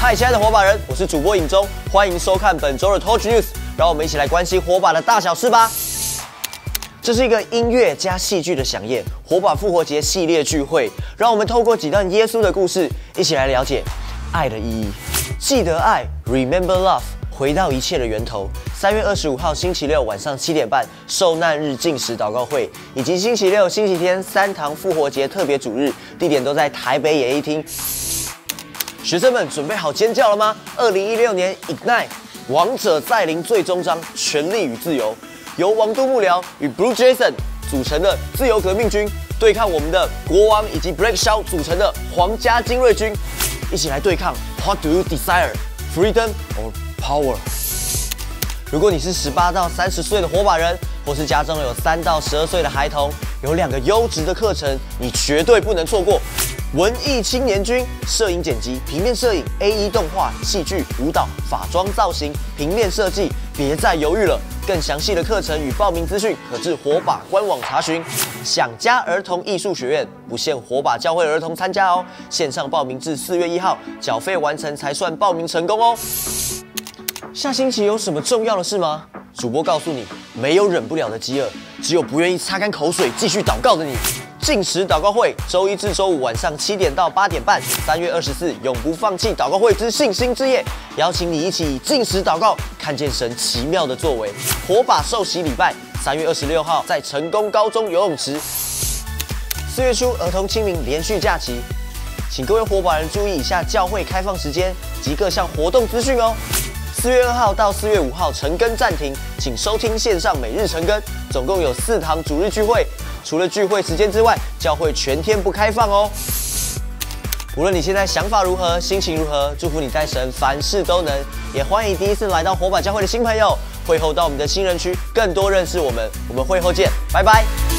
嗨，亲爱的火把人，我是主播尹中，欢迎收看本周的 Torch News， 让我们一起来关心火把的大小事吧。这是一个音乐加戏剧的飨宴——火把复活节系列聚会，让我们透过几段耶稣的故事，一起来了解爱的意义。记得爱 ，Remember Love， 回到一切的源头。3月25号星期六晚上7点半，受难日禁食祷告会，以及星期六、星期天3堂复活节特别主日，地点都在台北演艺厅。学生们准备好尖叫了吗？2016年 Ignite 王者再临最终章，权力与自由，由王都幕僚与 Blue Jason 组成的自由革命军，对抗我们的国王以及 Black Shaw 组成的皇家精锐军，一起来对抗 What do you desire? Freedom or power？ 如果你是18到30岁的火把人，或是家中有3到12岁的孩童，有2个优质的课程，你绝对不能错过。文艺青年军，摄影剪辑、平面摄影、AE 动画、戏剧、舞蹈、法妆造型、平面设计，别再犹豫了！更详细的课程与报名资讯，可至火把官网查询。想加儿童艺术学院，不限火把教会儿童参加哦。线上报名至4月1号，缴费完成才算报名成功哦。下星期有什么重要的事吗？主播告诉你，没有忍不了的饥饿，只有不愿意擦干口水继续祷告的你。禁食祷告会，周1至周5晚上7点到8点半，3月24永不放弃祷告会之信心之夜，邀请你一起以禁食祷告，看见神奇妙的作为。火把受洗礼拜，3月26号在成功高中游泳池。4月初儿童清明连续假期，请各位火把人注意以下教会开放时间及各项活动资讯哦。4月2号到4月5号晨更暂停，请收听线上每日晨更，总共有4堂主日聚会。除了聚会时间之外，教会全天不开放哦。无论你现在想法如何，心情如何，祝福你在神凡事都能。也欢迎第一次来到火把教会的新朋友，会后到我们的新人区，更多认识我们。我们会后见，拜拜。